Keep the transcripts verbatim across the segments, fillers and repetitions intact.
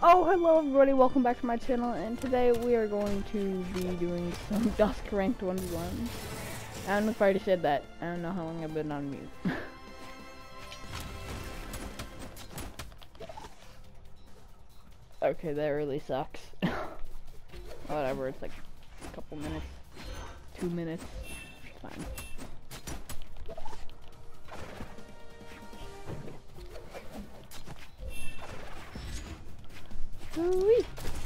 Oh, hello everybody, welcome back to my channel, and today we are going to be doing some Dusk Ranked one v one. I don't know if I already said that. I don't know how long I've been on mute. Okay, that really sucks. Whatever, it's like a couple minutes. Two minutes. Fine. Ooh-wee.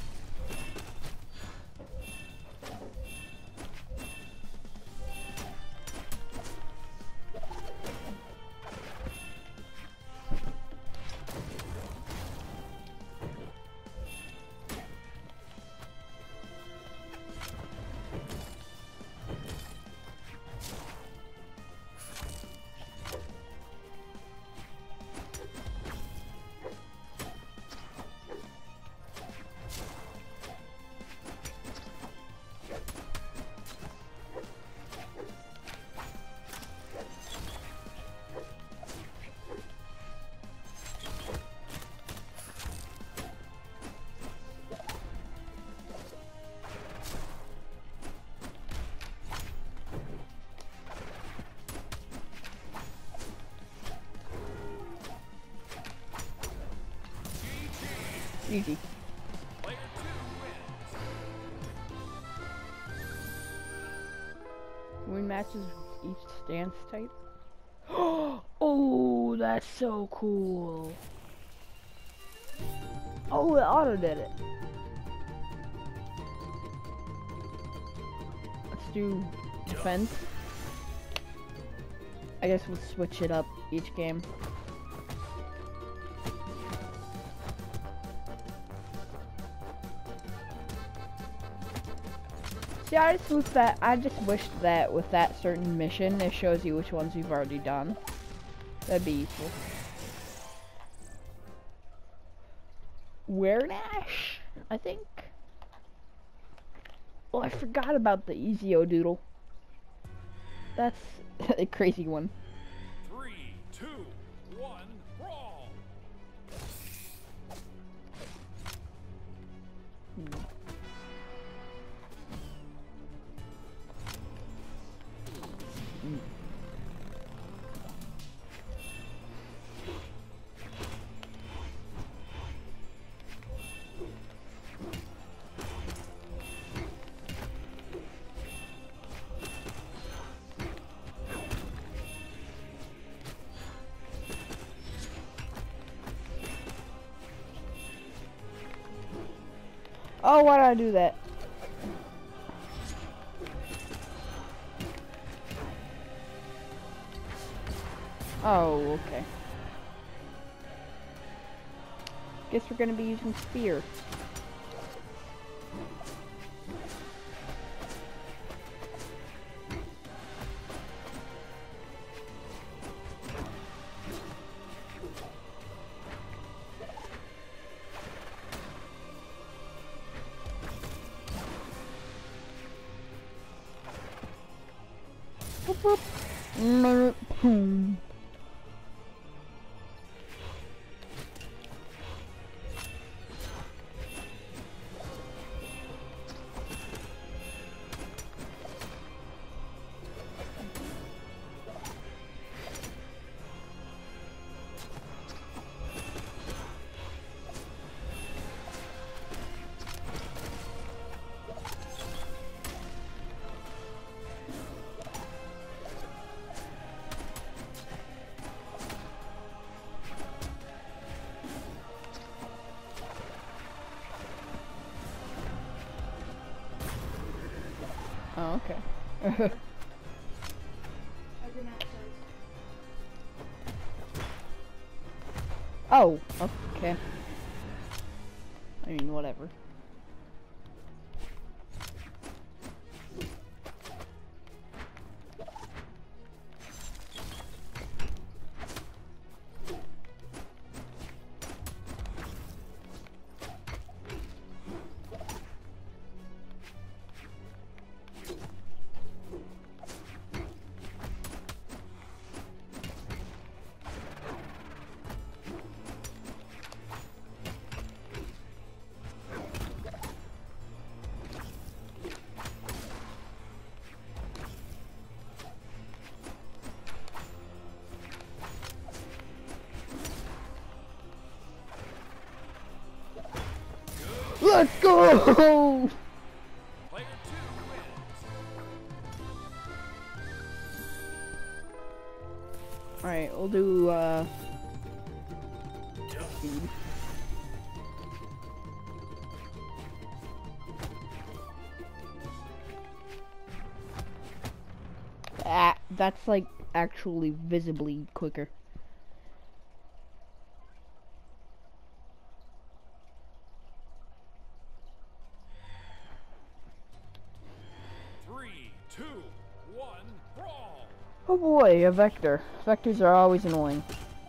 Easy. Win matches with each stance type. Oh, that's so cool. Oh, it auto did it. Let's do defense. I guess we'll switch it up each game. See, I just wish that I just wished that with that certain mission, it shows you which ones you've already done. That'd be useful. Where Nash, I think. Oh, I forgot about the Ezio Doodle. That's a crazy one. Three, two, one, brawl. Hmm. Oh, why did I do that? Oh, okay. Guess we're gonna be using spear. Boop, boop. Boom. Oh, okay. Oh, okay. I mean, whatever. Let's go! Player two wins. Alright, we'll do, uh... speed. Ah, that's like actually visibly quicker. Three, two, one, brawl. Oh boy, a vector. Vectors are always annoying.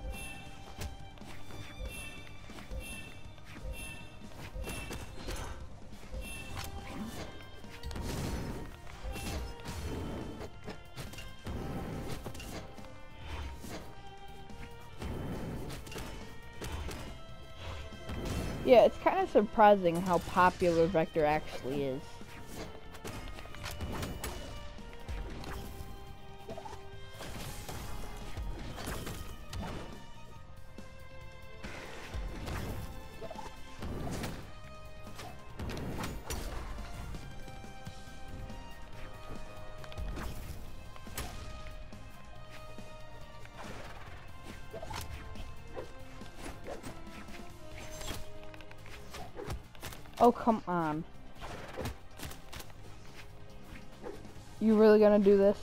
Yeah, it's kind of surprising how popular Vector actually is. Oh, come on. You really gonna do this?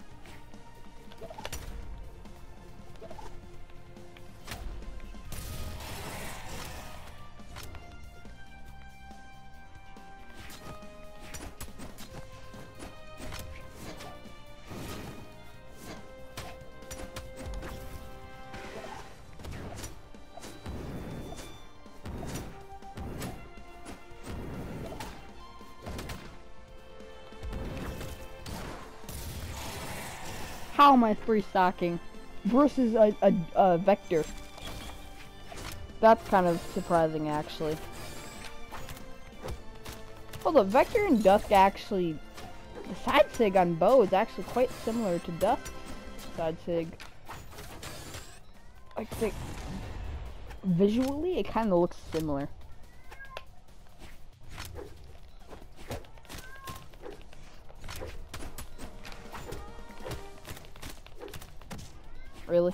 How am I free stocking versus a, a, a vector? That's kind of surprising, actually. Well, the vector and dusk actually, the side sig on bow is actually quite similar to dusk side sig. Like, the, visually, it kind of looks similar. Really?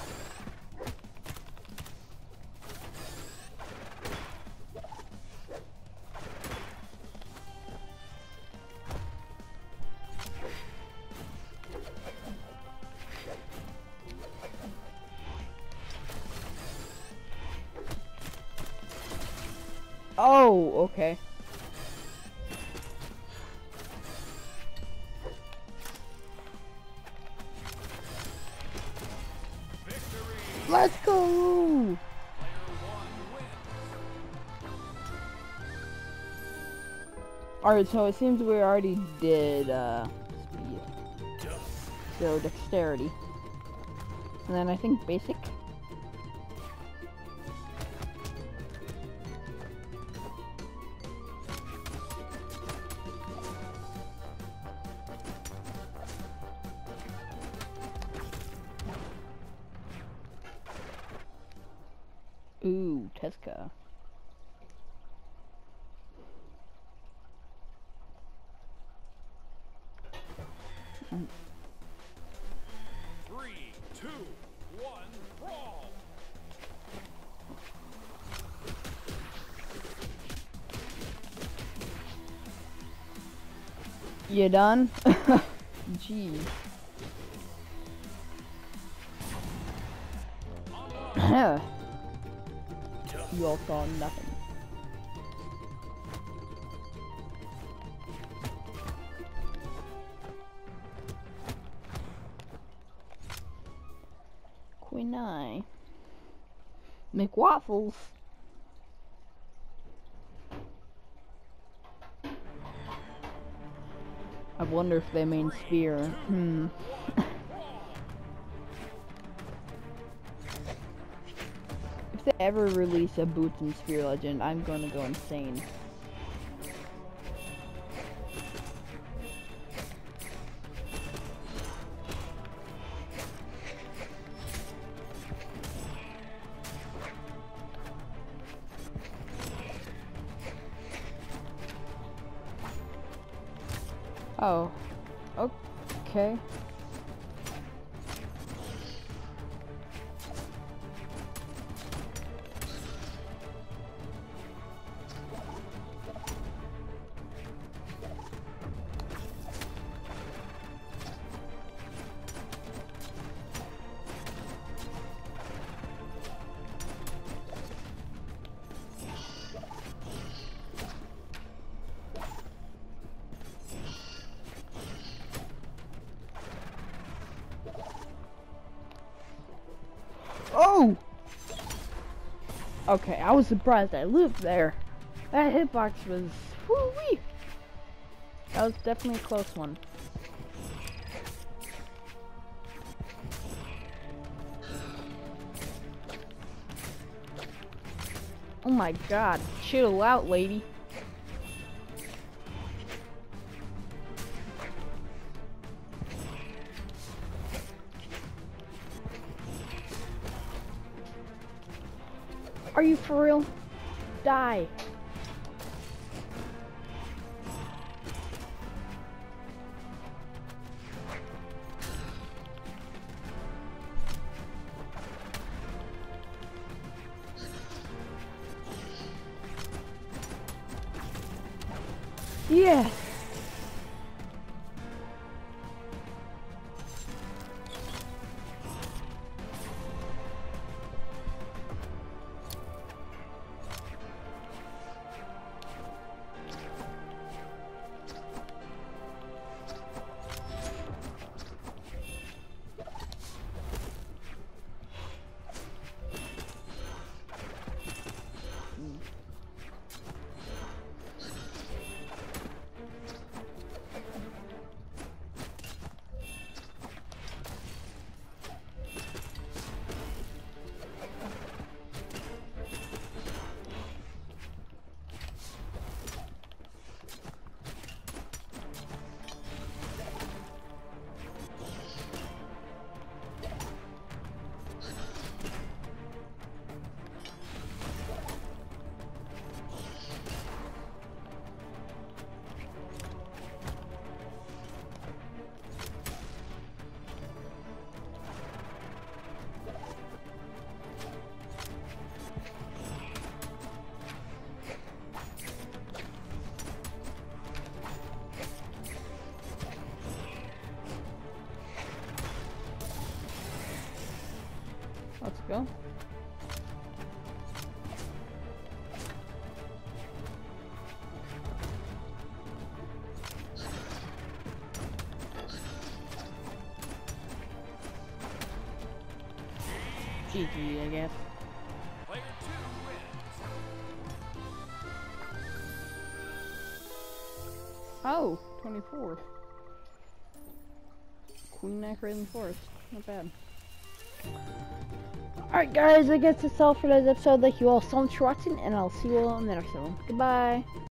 Oh, okay. Let's go! Alright, so it seems we already did uh, speed. So dexterity. And then I think basic. Ooh, Teska. Mm. Three, two, one, brawl. You done? Jeez. You all saw nothing. Queen Eye. Make waffles. I wonder if they mean spear. Hmm. If they ever release a Boots and Spear Legend, I'm gonna go insane. Oh. Okay. Oh! Okay, I was surprised I lived there. That hitbox was... Woo-wee! That was definitely a close one. Oh my god, chill out, lady. Are you for real? Die. Yeah. Let's go. G G, I guess. Player two wins. Oh, twenty-fourth. Queen Neck Raven Forest. Not bad. Alright guys, I guess that's all for today's episode. Thank you all so much for watching, and I'll see you all in the next one. Goodbye.